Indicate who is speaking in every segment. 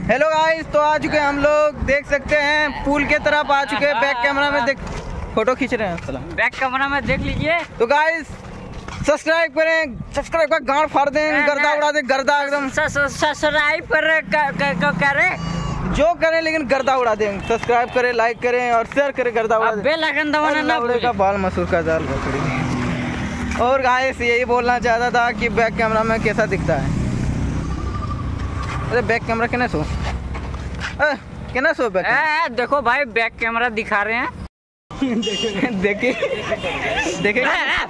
Speaker 1: Hello guys, तो आ चुके हैं हम लोग, देख सकते हैं पूल के तरफ आ चुके हैं। बैक कैमरा में देख फोटो खींच रहे हैं,
Speaker 2: बैक कैमरा में देख लीजिए।
Speaker 1: तो गाइस सब्सक्राइब करें, सब्सक्राइब का गांड फाड़ दें, गर्दा उड़ा दें, गर्दा एकदम।
Speaker 2: सब्सक्राइब करें
Speaker 1: जो करें लेकिन गर्दा उड़ा दें। सब्सक्राइब करें, लाइक करें और शेयर करें, गर्दा उड़ा दें।
Speaker 2: बेल आइकन दबाना ना भूलें।
Speaker 1: का बाल मसूर का जाल बकरी। और गाइस यही बोलना चाहता था कि बैक कैमरा में कैसा दिखता है। अरे बैक कैमरा कहना सो कहना सो बैक
Speaker 2: देखो भाई, बैक कैमरा दिखा रहे हैं।
Speaker 1: देखिए देखिए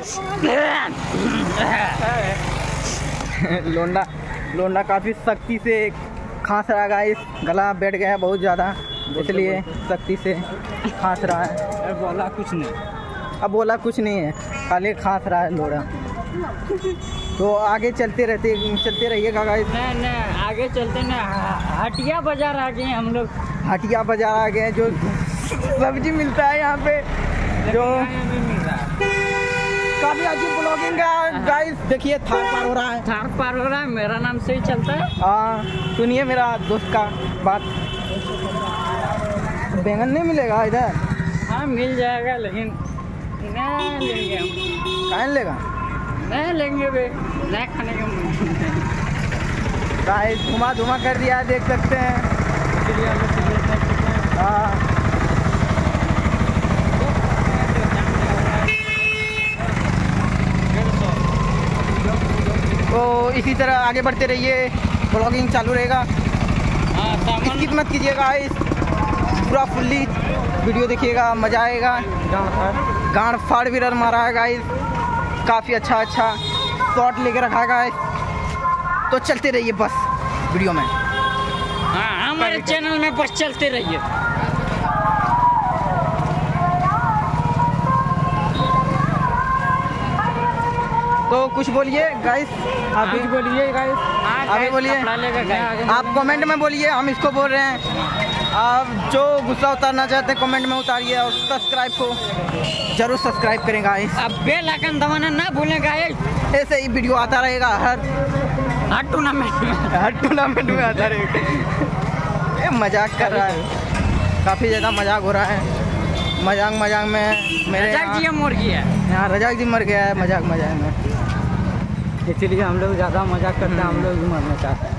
Speaker 1: लोंडा लोंडा काफ़ी सख्ती से खांस रहा है गाइस, गला बैठ गया है बहुत ज़्यादा, इसलिए सख्ती से खांस रहा है।
Speaker 2: बोला कुछ नहीं,
Speaker 1: अब बोला कुछ नहीं है, खाली खांस रहा है लोड़ा। तो आगे चलते रहिएगा गाइस।
Speaker 2: नहीं आगे चलते ना, हटिया बाजार आ गए हम लोग।
Speaker 1: हटिया बाजार आ गए, जो सब्जी मिलता है यहाँ पे, जो काफी अजीब ब्लॉगिंग का गाइस। देखिए थार पार हो रहा है,
Speaker 2: थार पार हो रहा है, मेरा नाम से ही चलता है।
Speaker 1: हाँ सुनिए मेरा दोस्त का बात। बैंगन नहीं मिलेगा इधर?
Speaker 2: हाँ मिल जाएगा, लेकिन नहीं लेंगे हम।
Speaker 1: कहाँ लेगा?
Speaker 2: नहीं लेंगे बे, नहीं खाने का।
Speaker 1: गाइस घुमा धुमा कर दिया है, देख सकते हैं। हाँ तो इसी तरह आगे बढ़ते रहिए, ब्लॉगिंग चालू रहेगा। स्किप मत कीजिएगा इस पूरा फुल्ली वीडियो देखिएगा, मजा आएगा। गांड फाड़ विरर मारा है गाइस, काफ़ी अच्छा शॉट लेके रखा है गाइस। तो चलते रहिए बस वीडियो में।
Speaker 2: हाँ हमारे चैनल में बस चलते रहिए।
Speaker 1: तो कुछ बोलिए गाइस, आप भी बोलिए गाइस, आप भी बोलिए। आप कमेंट में बोलिए, हम इसको बोल रहे हैं। आप जो गुस्सा उतारना चाहते हैं कमेंट में उतारिए, और सब्सक्राइब को जरूर सब्सक्राइब करें गाइस।
Speaker 2: अब बेल आइकन दबाना ना भूलें गाइस।
Speaker 1: ऐसे ही वीडियो आता रहेगा हर टूर्नामेंट में आता रहेगा। ये मजाक कर रहा है, काफ़ी ज़्यादा मजाक हो रहा है। मजाक में मेरे यहाँ रजाक जी मर गया है मजाक में, इसीलिए हम लोग ज़्यादा मजाक करते हैं, हम लोग भी मरना चाहते हैं।